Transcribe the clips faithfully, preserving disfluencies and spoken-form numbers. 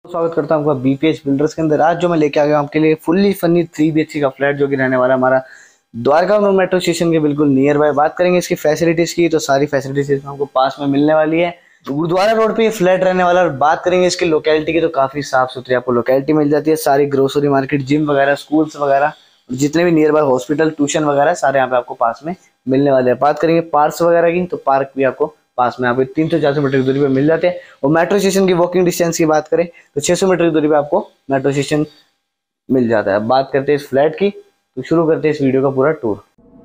स्वागत करता हूँ आपका बीपीएच बिल्डर्स के अंदर। आज जो मैं लेके आ गया हूँ आपके लिए फुल्ली फर्निश्ड थ्री बीएचके का फ्लैट जो कि रहने वाला हमारा द्वारका मेट्रो स्टेशन के बिल्कुल नियर बाय। बात करेंगे इसकी फैसिलिटीज की, तो सारी फैसिलिटीज हमको पास में मिलने वाली है। गुरुद्वारा रोड पे ये फ्लैट रहने वाला है। और बात करेंगे इसकी लोकेलिटी की, तो काफी साफ सुथरी आपको लोकेलिटी मिल जाती है। सारी ग्रोसरी मार्केट, जिम वगैरह, स्कूल्स वगैरह, जितने भी नियर बाय हॉस्पिटल, ट्यूशन वगैरह सारे यहाँ पे आपको पास में मिलने वाले हैं। बात करेंगे पार्क्स वगैरह की, तो पार्क भी आपको पास में, यहाँ पे तीन सौ चार सौ मीटर की दूरी पे मिल जाते हैं। और मेट्रो स्टेशन की वॉकिंग डिस्टेंस की बात करें तो छह सौ मीटर की दूरी पे आपको मेट्रो स्टेशन मिल जाता है। बात करते हैं इस फ्लैट की, तो शुरू करते हैं इस वीडियो का पूरा टूर।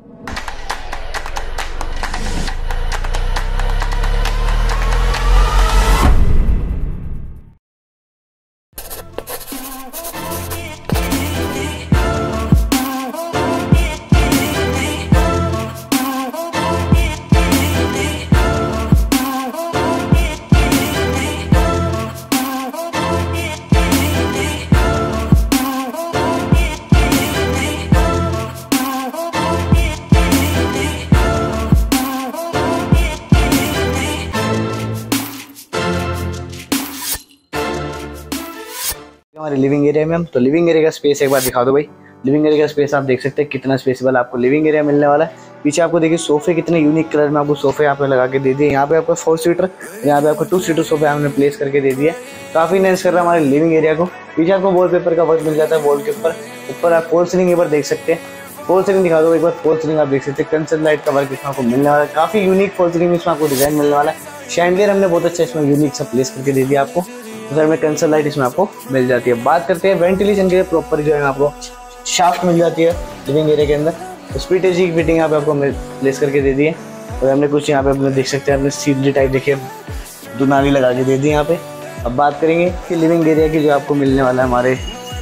हमारे लिविंग एरिया में हम तो लिविंग एरिया का स्पेस एक बार दिखा दो भाई। लिविंग एरिया का स्पेस आप देख सकते हैं कितना स्पेसेबल आपको लिविंग एरिया मिलने वाला है। पीछे आपको देखिए सोफे कितने यूनिक कलर में आपको सोफे यहाँ पे लगा के दे दिए। यहाँ पे आपको फोर सीटर, यहाँ पे आपको टू सीटर सोफे हमने प्लेस करके दे दिए। काफी इनहेंस कर रहा है हमारे लिविंग एरिया को। पीछे आपको वॉलपेपर का वर्क मिल जाता है। वॉल के ऊपर ऊपर आप फॉल सीलिंग एक बार देख सकते हैं। फॉल सीलिंग दिखा दो एक बार। फॉल सीलिंग आप देख सकते हैं, कंसर्न लाइट का वर्क इसमें आपको मिलने वाला है। काफी यूनिक फॉल सीलिंग इसमें आपको डिजाइन मिलने वाला है। शैंडलियर हमने बहुत अच्छा इसमें यूनिक सा प्लेस करके दे दिया आपको। उधर में कंसर्न लाइट इसमें आपको मिल जाती है। बात करते हैं वेंटिलेशन के लिए, प्रॉपर जो है आपको शाफ्ट मिल जाती है लिविंग एरिया के अंदर। तो स्प्लिट एसी की फिटिंग यहाँ पे आपको प्लेस करके दे दी है। और हमने कुछ यहाँ पे अपने देख सकते हैं, हमने सीढ़ी टाइप देखिए दुनाली लगा के दे दी यहाँ पे। अब बात करेंगे कि लिविंग एरिया की जो आपको मिलने वाला है हमारे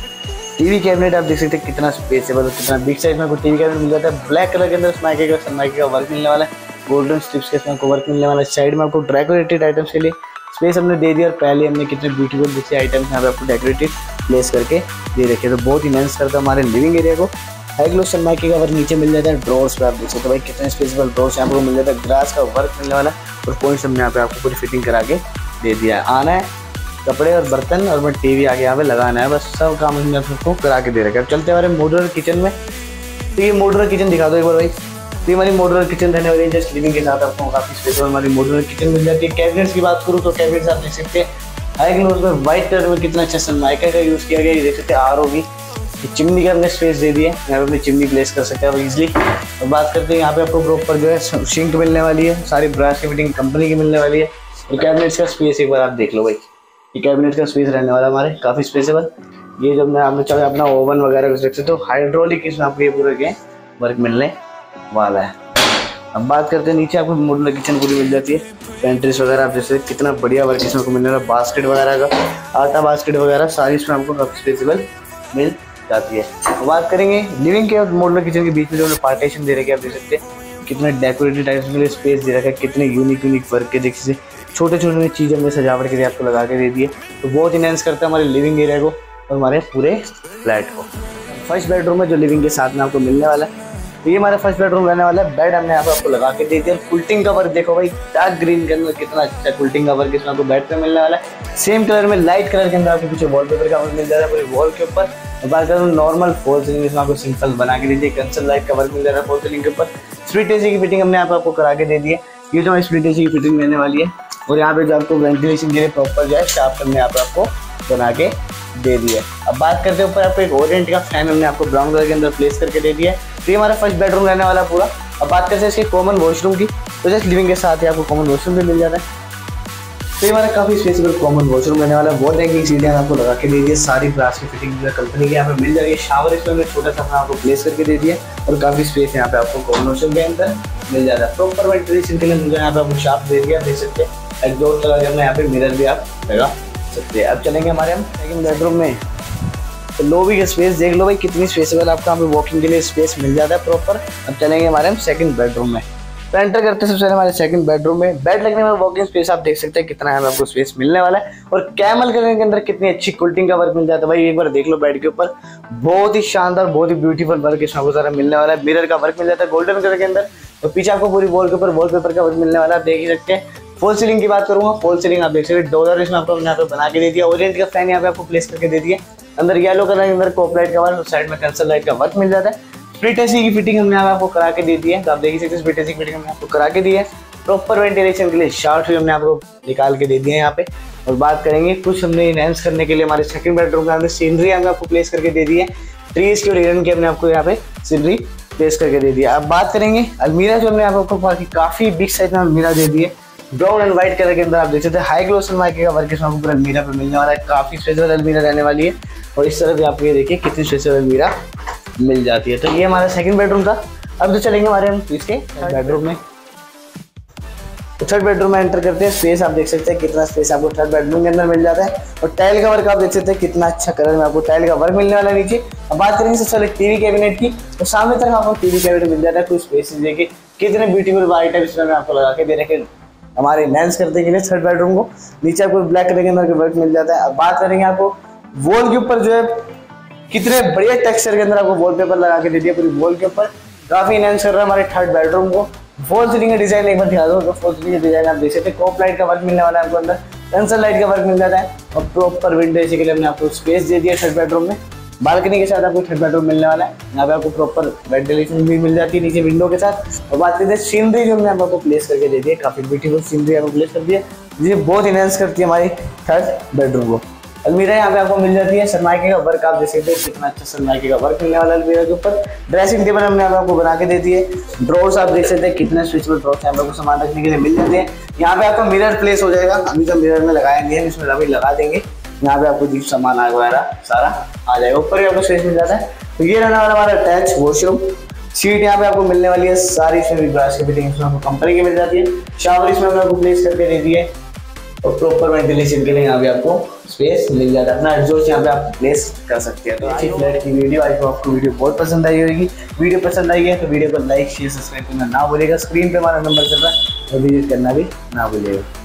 टीवी कैबिनेट। आप देख सकते हैं कितना स्पेसेबल और कितना बिग साइज में आपको टीवी कैबिनेट मिल जाता है। ब्लैक कलर के अंदर स्माइके का सनमाइके का वर्क मिलने वाला है। गोल्डन स्ट्रिप्स के इसमें आपको वर्क मिलने वाला है। साइड में आपको डेकोरेटेड आइटम्स के लिए स्पेस हमने दे दिया। और पहले हमने कितने ब्यूटीफुल दूसरे आइटम्स यहाँ पे आपको डेकोरेटिव प्लेस करके दे रखे, तो बहुत इनहेंस करता है हमारे लिविंग एरिया को। हाई ग्लो सनमाइके का वर्क नीचे मिल जाता है। ड्रॉर्स पे आप देख सकते हो भाई कितने स्पेसेबल ड्रॉर्स यहाँ पे मिल जाता है। ग्लास का वर्क मिलने वाला और पॉइंट्स हमने यहाँ पे आपको पूरी फिटिंग करा के दे दिया है। आना है कपड़े और बर्तन और मैं टीवी आगे यहाँ पे लगाना है, बस सब काम हमने आपको करा के दे रखा है। अब चलते हमारे मॉड्यूलर किचन में। तो ये मॉड्यूलर किचन दिखा दो एक बार भाई। तो हमारी मॉड्यूलर किचन रहने वाली है जस्ट लिविंग के साथ आपको काफी स्पेस हमारी मॉड्यूलर किचन मिल जाती है। कैबिनेट्स की बात करूँ तो कैबिनेट्स आप देख सकते हैं हाई ग्लोस में व्हाइट कलर में कितना अच्छा सनमाइका का यूज किया गया। ये देख सकते हैं आर ओ बी चिमनी का हमने स्पेस दे दिया है। यहाँ पे अपनी चिमनी प्लेस कर सकते हैं आप इजिली। और बात करते हैं यहाँ पे आपको प्रॉपर जो है सिंक मिलने वाली है। सारी ब्रास की फिटिंग कंपनी की मिलने वाली है। और कैबिनेट्स का स्पेस एक बार आप देख लो भाई। ये कैबिनेट का स्पेस रहने वाला हमारे काफी स्पेसेबल। ये जब मैं आपने चाहे अपना ओवन वगैरह कर सकते तो हाइड्रोलिक इसमें आपको ये पूरे के वर्क मिलने वाला है। अब बात करते हैं नीचे आपको मॉड्यूलर किचन पूरी मिल जाती है। पेंट्रीज वगैरह आप जैसे कितना बढ़िया वर्क इसमें आपको मिलने वाला। बास्केट वगैरह का, आटा बास्केट वगैरह सारी इसमें आपको काफी स्पेसेबल मिल जाती है। तो बात करेंगे लिविंग के और मॉड्यूलर किचन के बीच में जो पार्टीशन दे रखे आप देख सकते हैं कितने डेकोरेटिव टाइप्स के लिए स्पेस दे रखा है। कितने यूनिक यूनिक वर्क के देखिए छोटे छोटे चीज़ें हमने सजावट के लिए आपको लगा के दे दी है। तो बहुत इनहेंस करता है हमारे लिविंग एरिया को और हमारे पूरे फ्लैट को। फर्स्ट बेडरूम में जो लिविंग के साथ में आपको मिलने वाला है, तो ये हमारा फर्स्ट बेडरूम रहने वाला है। बेड हमने यहाँ पे आपको लगा के दे दिया। कुल्टिंग का वर्क देखो भाई, डार्क ग्रीन के अंदर कितना अच्छा कुल्टिंग का वर्क इसमें आपको बेड पे मिलने वाला है। सेम कलर में लाइट कलर के अंदर आपको पीछे वॉलपेपर का वर्क मिल जाता है पूरे वॉल के ऊपर। बात करूँ नॉर्मल फॉल सीलिंग इसमें आपको सिंपल बना के दीजिए। कंसर्न लाइट का वर्क मिल जा रहा है फॉल सीलिंग के ऊपर। स्प्लिट एसी की फिटिंग हमने यहाँ पे आपको करा के दे दी है। ये जो हमारी स्प्लिट एसी की फिटिंग रहने वाली है। और यहाँ पे जो आपको वेंटिलेशन के लिए प्रॉपर जो है शाफ्ट हमने यहाँ पे आपको बना के दे दिया है। अब बात करते हैं ऊपर आपको एक ओरिएंट का फैन हमने आपको ब्राउन कलर के अंदर प्लेस करके दे दिया है। तो ये हमारा फर्स्ट बेडरूम रहने वाला पूरा। अब बात करते हैं इसके कॉमन वॉशरूम की, तो जस्ट लिविंग के साथ ही आपको कॉमन वॉशरूम भी मिल जाता है। तो ये हमारा काफी स्पेसेबल कॉमन वॉशरूम रहने वाला है। वॉल हैंगिंग सीढ़ियां आपको लगा के दे दी है। सारी ब्रास की फिटिंग कंपनी की यहाँ पे मिल जाएगी। शावर इसमें छोटा सा आपको प्लेस करके दे दिया और काफी स्पेस यहाँ पे आपको कॉमन वॉशरूम के अंदर मिल जाता है। प्रॉपर वेंटिलेशन के लिए मुझे यहाँ पे आपको शाफ्ट दे दिया, देख सकते हैं। एग्जॉस्ट लगा के हमने यहाँ पे मिरर भी आप लगा सकते हैं। अब चलेंगे हमारे हम सेकंड बेडरूम में। तो लॉबी का स्पेस देख लो भाई कितनी स्पेसेबल आपको यहाँ पे वॉकिंग के लिए स्पेस मिल जाता है प्रॉपर। अब चलेंगे हमारे हम सेकंड बेडरूम में। तो एंटर करते हैं सबसे पहले हमारे सेकंड बेडरूम में। बेड लगने में वॉकिंग स्पेस आप देख सकते हैं कितना है आपको स्पेस मिलने वाला है। और कैमल कलर के अंदर कितनी अच्छी कुल्टिंग का वर्क मिल जाता है भाई। एक बार देख लो बेड के ऊपर, बहुत ही शानदार बहुत ही ब्यूटीफुल वर्क इसमें आपको सारा मिलने वाला है। मिरर का वर्क मिल जाता है गोल्डन कलर के अंदर। और पीछे आपको पूरी वॉल के ऊपर वॉलपेपर का वर्क मिलने वाला है, देख ही सकते हैं। फॉल सीलिंग की बात करूंगा, फॉल सीलिंग आप देख सकते हैं डॉलर इसमें आपको यहाँ पे बना के दे दिया। ओरिएंट का फैन यहाँ पे आपको प्लेस करके दे दिया। अंदर येलो कलर के अंदर कॉप लाइट का वर्क, साइड में कैंसर लाइट का वर्क मिल जाता है। स्प्लिट एसी की फिटिंग हमने यहाँ पे आपको करा के दे दी है, तो आप देख सकते हैं स्प्लिट एसी की फिटिंग हमने आपको करा के दी है। प्रॉपर वेंटिलेशन के लिए शार्ट भी हमने आपको निकाल के दे दिए हैं यहाँ पे। और बात करेंगे कुछ हमने इनहेंस करने के लिए हमारे सेकंड बेडरूम के अंदर सीनरी हमने आपको प्लेस करके दे दी है। ट्रीज की और हिरन की हमने आपको यहाँ पे सीनरी प्लेस करके दे दिया। अब बात करेंगे अलमीरा, जो हमने आपको काफी बिग साइज में अलमीरा दे दी है। ब्राउन एंड व्हाइट कलर के अंदर आप देख सकते हैं हाई ग्लो सनमाइके का वर्क इसमें आपको पूरा अलमीरा पे मिलने वाला है। काफी स्पेशल अलमीरा रहने वाली है। और इस तरह भी आप ये देखिए कितनी स्पेशल अलमीरा मिल जाती है। तो ये हमारा सेकंड बेडरूम था। अब तो चलेंगे हमारे हम इसके बेडरूम में। तो थर्ड बेडरूम में एंटर करते हैं। स्पेस आप देख सकते हैं कितना स्पेस आपको थर्ड बेडरूम के अंदर मिल जाता है। और टाइल का वर्क आप देख सकते हैं कितना अच्छा कलर में आपको टाइल का वर्क मिलने वाला है नीचे। अब बात करेंगे सबसे पहले टीवी कैबिनेट की, तो सामने तरफ आपको टीवी कैबिनेट मिल जाता है। कुछ स्पेस देखिए कितने ब्यूटीफुल वाइट है इसमें आपको लगा के दे रखे हमारे एनहांस करने के लिए थर्ड बेडरूम को। नीचे आपको ब्लैक कलर के अंदर वर्क मिल जाता है। अब बात करेंगे आपको वॉल के ऊपर जो है कितने बढ़िया टेक्सचर के अंदर आपको वॉलपेपर लगा के दे दिया पूरी वॉल के ऊपर। काफी एनहांस कर रहा है हमारे थर्ड बेडरूम को। फॉल सीलिंग का डिजाइन एक बार दिखा दो, तो फॉल सीलिंग का डिजाइन आप देख सकते हैं कॉप लाइट का वर्क मिलने वाला है आपको, अंदर कैंसर लाइट का वर्क मिल जाता है। और प्रॉपर विंडो एसी के लिए हमने आपको स्पेस दे दिया थर्ड बेडरूम में। बालकनी के साथ आपको थर्ड बेडरूम मिलने वाला है। यहाँ पे आपको प्रॉपर वेंटिलेशन भी मिल जाती है नीचे विंडो के साथ। और बात करते हैं सीनरी, जो हमने आपको प्लेस करके दे दी है। काफी ब्यूटीफुल सीनरी आपको प्लेस कर दी है, ये बहुत इनहेंस करती है हमारी थर्ड बेडरूम को। अलमीरा यहाँ पे आपको मिल जाती है। सनमाइके का वर्क आप देख सकते हैं कितना अच्छा सनमाइके का वर्क मिलने वाला है अलमीरा के ऊपर। ड्रेसिंग टेबल हमने आपको बना के दे दी है। ड्रॉर्स आप देख सकते हैं कितने स्विचेबल ड्रॉर्स यहाँ पे आपको सामान रखने के लिए मिल जाते हैं। यहाँ पे आपको मिरर प्लेस हो जाएगा, अभी तो मिरर में लगाएंगे इसमें अभी लगा देंगे। यहाँ पे आपको जीप सामान वगैरह सारा आ जाएगा। ऊपर ही आपको स्पेस मिल जाता है। तो ये रहने वाला हमारा अटैच वॉशरूम। सीट यहाँ पे आपको मिलने वाली है सारी, इसमें भी ग्लास की फिटिंग इसमें आपको कंपनी की मिल जाती है। शावर इसमें आपको प्लेस करके दे दिए। और प्रॉपर वेंटिलेशन के लिए यहाँ पे आपको स्पेस मिल जाता है। अपना एग्जॉस्ट यहाँ पे आप प्लेस कर सकते हैं। तो अच्छी फ्लैट की वीडियो आई, तो आपको वीडियो बहुत पसंद आई होगी। वीडियो पसंद आई है तो वीडियो को लाइक शेयर सब्सक्राइब करना ना भूलिएगा। स्क्रीन पे हमारा नंबर चल रहा है, तो विजिट करना भी ना भूलिएगा।